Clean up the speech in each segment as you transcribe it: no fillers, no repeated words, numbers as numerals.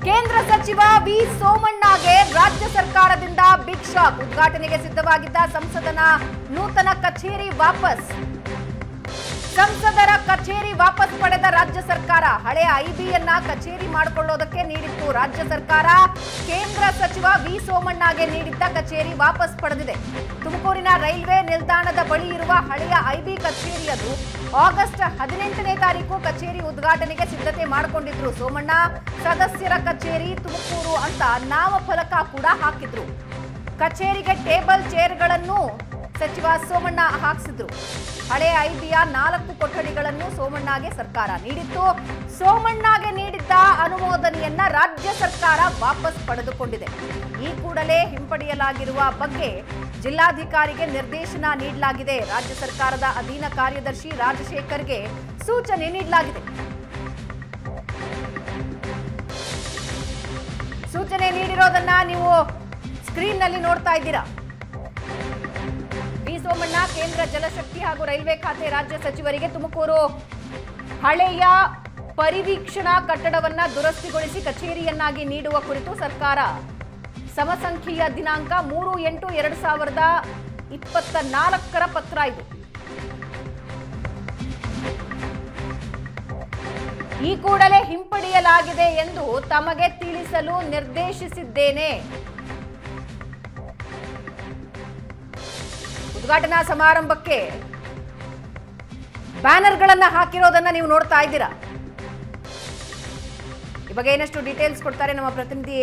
ಕೇಂದ್ರ ಸಚಿವ ವಿ ಸೋಮಣ್ಣಗೆ ರಾಜ್ಯ ಸರ್ಕಾರದಿಂದ ಬಿಗ್ ಶಾಕ್. ಉದ್ಘಾಟನೆಗೆ ಸಿದ್ಧವಾಗಿದ್ದ ಸಂಸದನ ನೂತನ ಕಚೇರಿ ವಾಪಸ್. ಸಂಸದರ ಕಚೇರಿ ವಾಪಸ್ ಪಡೆದ ರಾಜ್ಯ ಸರ್ಕಾರ. ಹಳೆಯ ಐಬಿಯನ್ನ ಕಚೇರಿ ಮಾಡಿಕೊಳ್ಳೋದಕ್ಕೆ ನೀಡಿತ್ತು ರಾಜ್ಯ ಸರ್ಕಾರ. ಕೇಂದ್ರ ಸಚಿವ ವಿ ಸೋಮಣ್ಣಗೆ ನೀಡಿದ್ದ ಕಚೇರಿ ವಾಪಸ್ ಪಡೆದಿದೆ. ತುಮಕೂರಿನ ರೈಲ್ವೆ ನಿಲ್ದಾಣದ ಬಳಿ ಇರುವ ಹಳೆಯ ಐಬಿ ಕಚೇರಿಯದು. ಆಗಸ್ಟ್ 18ನೇ ತಾರೀಕು ಕಚೇರಿ ಉದ್ಘಾಟನೆಗೆ ಸಿದ್ಧತೆ ಮಾಡಿಕೊಂಡಿದ್ರು ಸೋಮಣ್ಣ. ಸದಸ್ಯರ ಕಚೇರಿ ತುಮಕೂರು ಅಂತ ನಾಮಫಲಕ ಕೂಡ ಹಾಕಿದ್ರು. ಕಚೇರಿಗೆ ಟೇಬಲ್ ಚೇರ್ಗಳನ್ನು ಸಚಿವ ಸೋಮಣ್ಣ ಹಾಕಿಸಿದ್ರು. ಹಳೆಯ ಐಬಿಯ 4 ಕೊಠಡಿಗಳನ್ನು ಸೋಮಣ್ಣಗೆ ಸರ್ಕಾರ ನೀಡಿತ್ತು. ಸೋಮಣ್ಣಗೆ ನೀಡಿದ್ದ ಅನುಮೋದನೆಯನ್ನ ರಾಜ್ಯ ಸರ್ಕಾರ ವಾಪಸ್ ಪಡೆದುಕೊಂಡಿದೆ. ಈ ಕೂಡಲೇ ಹಿಂಪಡೆಯಲಾಗಿರುವ ಬಗ್ಗೆ ಜಿಲ್ಲಾಧಿಕಾರಿಗೆ ನಿರ್ದೇಶನ ನೀಡಲಾಗಿದೆ. ರಾಜ್ಯ ಸರ್ಕಾರದ ಅಧೀನ ಕಾರ್ಯದರ್ಶಿ ರಾಜಶೇಖರ್ಗೆ ಸೂಚನೆ ನೀಡಲಾಗಿದೆ. ಸೂಚನೆ ನೀಡಿರೋದನ್ನ ನೀವು ಸ್ಕ್ರೀನ್ ನಲ್ಲಿ ನೋಡ್ತಾ ಇದ್ದೀರಾ. ವಿ ಸೋಮಣ್ಣ ಕೇಂದ್ರ ಜಲಶಕ್ತಿ ಹಾಗೂ ರೈಲ್ವೆ ಖಾತೆ ರಾಜ್ಯ ಸಚಿವರಿಗೆ ತುಮಕೂರು ಹಳೆಯ ಪರಿವೀಕ್ಷಣಾ ಕಟ್ಟಡವನ್ನ ದುರಸ್ತಿಗೊಳಿಸಿ ಕಚೇರಿಯನ್ನಾಗಿ ನೀಡುವ ಕುರಿತು ಸರ್ಕಾರ ಸಮಸಂಖ್ಯೆಯ ದಿನಾಂಕ 3/8/2024 ಪತ್ರ ಇದು. ಈ ಕೂಡಲೇ ಹಿಂಪಡೆಯಲಾಗಿದೆ ಎಂದು ತಮಗೆ ತಿಳಿಸಲು ನಿರ್ದೇಶಿಸಿದ್ದೇನೆ. ಉದ್ಘಾಟನಾ ಸಮಾರಂಭಕ್ಕೆ ಬ್ಯಾನರ್ಗಳನ್ನ ಹಾಕಿರೋದನ್ನ ನೀವು ನೋಡ್ತಾ ಇದ್ದೀರಾ. ಈ ಬಗ್ಗೆ ಏನಷ್ಟು ಡೀಟೇಲ್ಸ್ ಕೊಡ್ತಾರೆ ನಮ್ಮ ಪ್ರತಿನಿಧಿ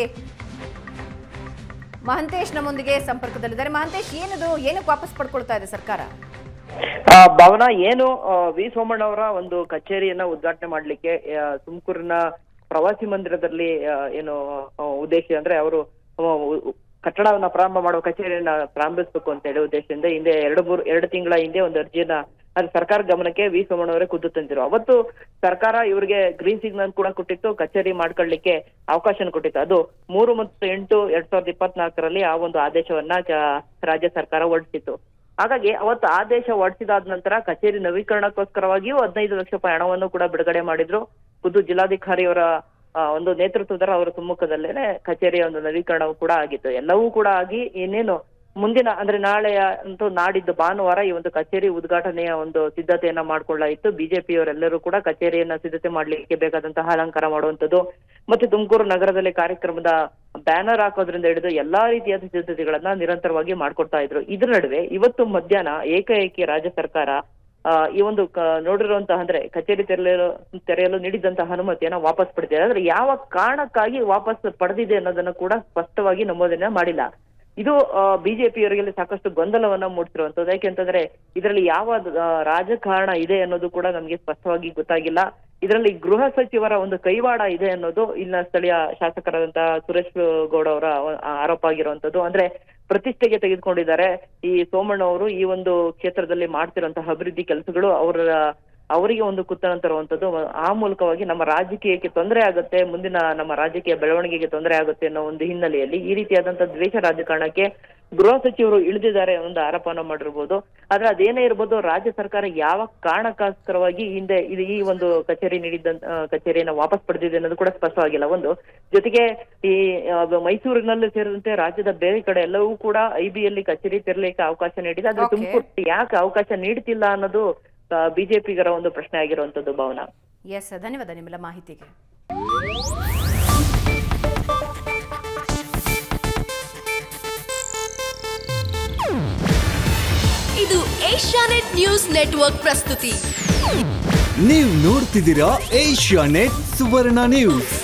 ಮಹಂತೇಶ್ ನಮ್ಮೊಂದಿಗೆ ಸಂಪರ್ಕದಲ್ಲಿದ್ದಾರೆ. ಮಹಂತೇಶ್, ಏನಕ್ಕೆ ವಾಪಸ್ ಪಡ್ಕೊಳ್ತಾ ಇದೆ ಸರ್ಕಾರ? ಭಾವನಾ, ಏನು ವಿ ಸೋಮಣ್ಣ ಅವರ ಒಂದು ಕಚೇರಿಯನ್ನ ಉದ್ಘಾಟನೆ ಮಾಡ್ಲಿಕ್ಕೆ ತುಮಕೂರಿನ ಪ್ರವಾಸಿ ಮಂದಿರದಲ್ಲಿ ಏನು ಉದ್ದೇಶ ಅಂದ್ರೆ ಅವರು ಕಟ್ಟಡವನ್ನ ಪ್ರಾರಂಭ ಮಾಡುವ ಕಚೇರಿಯನ್ನ ಪ್ರಾರಂಭಿಸಬೇಕು ಅಂತ ಹೇಳಿ ಉದ್ದೇಶದಿಂದ ಹಿಂದೆ 2 ತಿಂಗಳ ಹಿಂದೆ ಒಂದು ಅರ್ಜಿಯನ್ನ ಅದು ಸರ್ಕಾರ ಗಮನಕ್ಕೆ ವಿ ಸೋಮಣ್ಣ ಅವರೇ ಖುದ್ದು ತಂದಿರು. ಅವತ್ತು ಸರ್ಕಾರ ಇವರಿಗೆ ಗ್ರೀನ್ ಸಿಗ್ನಲ್ ಕೂಡ ಕೊಟ್ಟಿತ್ತು, ಕಚೇರಿ ಮಾಡ್ಕೊಳ್ಳಿಕ್ಕೆ ಅವಕಾಶ ಕೊಟ್ಟಿತ್ತು. ಅದು 3/8/2024 ಆ ಒಂದು ಆದೇಶವನ್ನ ರಾಜ್ಯ ಸರ್ಕಾರ ಹೊರಡಿಸಿತ್ತು. ಹಾಗಾಗಿ ಅವತ್ತು ಆದೇಶ ಹೊರಡಿಸಿದಾದ ನಂತರ ಕಚೇರಿ ನವೀಕರಣಕ್ಕೋಸ್ಕರವಾಗಿಯೂ 15 ಲಕ್ಷ ರೂಪಾಯಿ ಹಣವನ್ನು ಕೂಡ ಬಿಡುಗಡೆ ಮಾಡಿದ್ರು. ಖುದ್ದು ಜಿಲ್ಲಾಧಿಕಾರಿಯವರ ಒಂದು ನೇತೃತ್ವದ ಅವರ ಸಮ್ಮುಖದಲ್ಲೇನೆ ಕಚೇರಿಯ ಒಂದು ನವೀಕರಣವೂ ಕೂಡ ಆಗಿತ್ತು. ಎಲ್ಲವೂ ಕೂಡ ಆಗಿ ಇನ್ನೇನು ಮುಂದಿನ ಅಂದ್ರೆ ನಾಳೆಯ ಅಂತೂ ನಾಡಿದ್ದು ಭಾನುವಾರ ಈ ಒಂದು ಕಚೇರಿ ಉದ್ಘಾಟನೆಯ ಒಂದು ಸಿದ್ಧತೆಯನ್ನ ಮಾಡ್ಕೊಳ್ಳಾಯಿತು. ಬಿಜೆಪಿಯವರೆಲ್ಲರೂ ಕೂಡ ಕಚೇರಿಯನ್ನ ಸಿದ್ಧತೆ ಮಾಡ್ಲಿಕ್ಕೆ ಬೇಕಾದಂತಹ ಅಲಂಕಾರ ಮಾಡುವಂಥದ್ದು ಮತ್ತೆ ತುಮಕೂರು ನಗರದಲ್ಲಿ ಕಾರ್ಯಕ್ರಮದ ಬ್ಯಾನರ್ ಹಾಕೋದ್ರಿಂದ ಹಿಡಿದು ಎಲ್ಲಾ ರೀತಿಯಾದ ಸಿದ್ಧತೆಗಳನ್ನ ನಿರಂತರವಾಗಿ ಮಾಡ್ಕೊಡ್ತಾ ಇದ್ರು. ಇದ್ರ ನಡುವೆ ಇವತ್ತು ಮಧ್ಯಾಹ್ನ ಏಕಾಏಕಿ ರಾಜ್ಯ ಸರ್ಕಾರ ಈ ಒಂದು ನೋಡಿರುವಂತಹ ಅಂದ್ರೆ ಕಚೇರಿ ತೆರೆಯಲು ನೀಡಿದಂತಹ ಅನುಮತಿಯನ್ನ ವಾಪಸ್ ಪಡೆದಿದೆ. ಅಂದ್ರೆ ಯಾವ ಕಾರಣಕ್ಕಾಗಿ ವಾಪಸ್ ಪಡೆದಿದೆ ಅನ್ನೋದನ್ನ ಕೂಡ ಸ್ಪಷ್ಟವಾಗಿ ನಮೂದನೆ ಮಾಡಿಲ್ಲ. ಇದು ಬಿಜೆಪಿಯವರಿಗೆ ಸಾಕಷ್ಟು ಗೊಂದಲವನ್ನ ಮೂಡಿಸಿರುವಂತದ್ದು. ಯಾಕೆಂತಂದ್ರೆ ಇದರಲ್ಲಿ ಯಾವ ರಾಜಕಾರಣ ಇದೆ ಅನ್ನೋದು ಕೂಡ ನಮ್ಗೆ ಸ್ಪಷ್ಟವಾಗಿ ಗೊತ್ತಾಗಿಲ್ಲ. ಇದರಲ್ಲಿ ಗೃಹ ಸಚಿವರ ಒಂದು ಕೈವಾಡ ಇದೆ ಅನ್ನೋದು ಇಲ್ಲಿನ ಸ್ಥಳೀಯ ಶಾಸಕರಾದಂತಹ ಸುರೇಶ್ ಗೌಡ ಅವರ ಆರೋಪ ಆಗಿರುವಂತದ್ದು. ಅಂದ್ರೆ ಪ್ರತಿಷ್ಠೆಗೆ ತೆಗೆದುಕೊಂಡಿದ್ದಾರೆ ಈ ಸೋಮಣ್ಣ ಅವರು ಈ ಒಂದು ಕ್ಷೇತ್ರದಲ್ಲಿ ಮಾಡ್ತಿರುವಂತಹ ಅಭಿವೃದ್ಧಿ ಕೆಲಸಗಳು ಅವರಿಗೆ ಒಂದು ಕುತ್ತನ ತರುವಂತದ್ದು. ಆ ಮೂಲಕವಾಗಿ ನಮ್ಮ ರಾಜಕೀಯಕ್ಕೆ ತೊಂದರೆ ಆಗುತ್ತೆ, ಮುಂದಿನ ನಮ್ಮ ರಾಜಕೀಯ ಬೆಳವಣಿಗೆಗೆ ತೊಂದರೆ ಆಗುತ್ತೆ ಅನ್ನೋ ಒಂದು ಹಿನ್ನೆಲೆಯಲ್ಲಿ ಈ ರೀತಿಯಾದಂತಹ ದ್ವೇಷ ರಾಜಕಾರಣಕ್ಕೆ ಗೃಹ ಸಚಿವರು ಇಳಿದಿದ್ದಾರೆ ಒಂದು ಆರೋಪನ ಮಾಡಿರ್ಬೋದು. ಆದ್ರೆ ಅದೇನೇ ಇರ್ಬೋದು, ರಾಜ್ಯ ಸರ್ಕಾರ ಯಾವ ಕಾರಣಕ್ಕೋಸ್ಕರವಾಗಿ ಹಿಂದೆ ಈ ಒಂದು ಕಚೇರಿ ಕಚೇರಿಯನ್ನ ವಾಪಸ್ ಪಡೆದಿದೆ ಅನ್ನೋದು ಕೂಡ ಸ್ಪಷ್ಟವಾಗಿಲ್ಲ. ಒಂದು ಜೊತೆಗೆ ಈ ಮೈಸೂರಿನಲ್ಲಿ ಸೇರಿದಂತೆ ರಾಜ್ಯದ ಬೇರೆ ಕಡೆ ಎಲ್ಲವೂ ಕೂಡ ಐಬಿಯಲ್ಲಿ ಕಚೇರಿ ತೆರಲಿಕ್ಕೆ ಅವಕಾಶ ನೀಡಿದೆ. ಆದ್ರೆ ತುಮಕೂರು ಯಾಕೆ ಅವಕಾಶ ನೀಡ್ತಿಲ್ಲ ಅನ್ನೋದು ಬಿಜೆಪಿಗರ ಒಂದು ಪ್ರಶ್ನೆ ಆಗಿರುವಂತದ್ದು. ಭಾವನಾ, ಎಸ್, ಧನ್ಯವಾದ ನಿಮ್ಮೆಲ್ಲ ಮಾಹಿತಿಗೆ. ಇದು ಏಷ್ಯಾನೆಟ್ ನ್ಯೂಸ್ ನೆಟ್ವರ್ಕ್ ಪ್ರಸ್ತುತಿ. ನೀವು ನೋಡ್ತಿದ್ದೀರಾ ಏಷ್ಯಾನೆಟ್ ಸುವರ್ಣ ನ್ಯೂಸ್.